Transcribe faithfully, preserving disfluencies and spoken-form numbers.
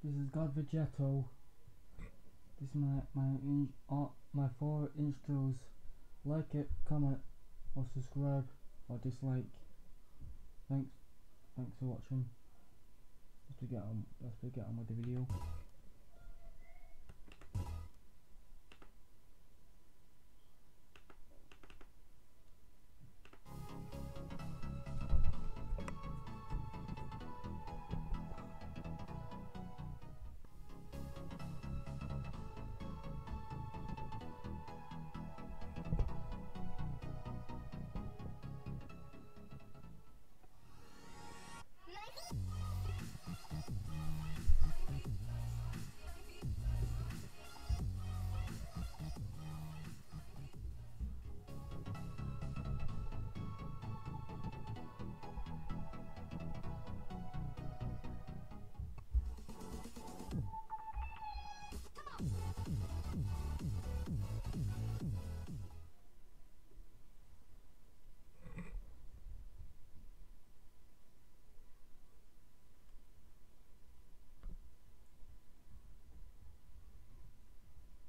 This is God Vegetto. This is my my in, uh, my four intros. Like it, comment, or subscribe, or dislike. Thanks, thanks for watching. Let's get on. Let's get on with the video.